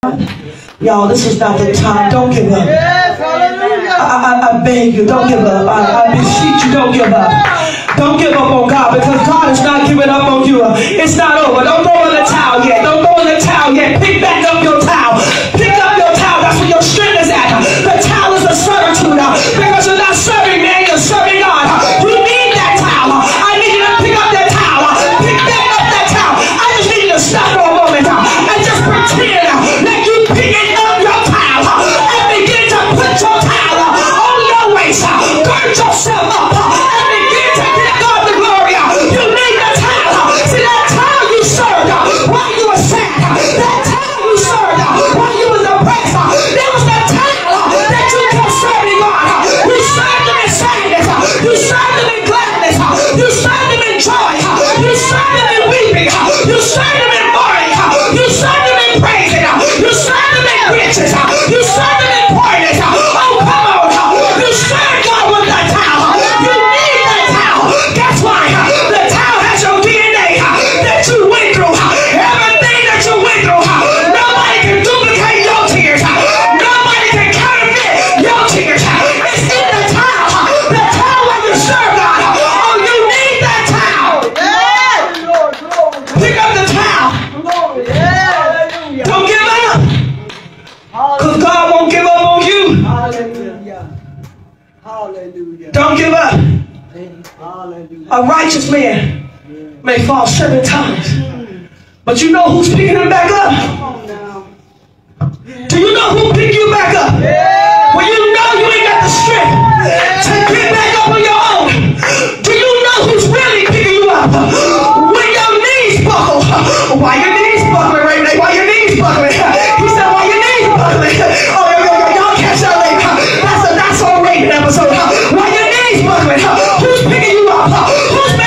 Y'all, this is not the time. Don't give up. I beg you, don't give up. I beseech you, don't give up. Don't give up on God, because God is not giving up on you. It's not over. Don't throw in the towel yet. Don't throw in the towel yet. Pick back up your towel. Pick up your towel. That's where your strength is at. The towel is a servitude, because you're not serving man, you're serving God. You need that towel. I need you to pick up that towel. Pick back up that towel. I just need you to stop for a moment and just pretend that you picking up your towel and begin to put your towel on your waist. Gird yourself up and begin to give God the glory. You need the towel. See, that towel you served while you were sad. That towel you served while you were depressed. There was that towel that you kept serving God. You served him in sadness. You served him in gladness. You served him in joy. You served him in weeping. You served him in mourning. You served him in praising. You served him in riches. You served him in poorness. Oh, come on. You served God with that towel. You need that towel. Guess why? The towel has your DNA that you went through. Everything that you went through. Nobody can duplicate your tears. Nobody can counterfeit your tears. It's in the towel. The towel where you serve God. Oh, you need that towel. Pick up the towel. Don't give up. Because God won't give up on you. Don't give up. A righteous man may fall 7 times. But you know who's picking him back up? Do you know who picked you back up? When you know you ain't got the strength to get back up on your own. Do you know who's really picking you up? When your knees buckle. Why your knees buckling right now? Why your knees buckling? He said, why your knees buckling? Oh, y'all catch that later. That's a rated episode. Why your knees buckling? Who's picking you up? Who's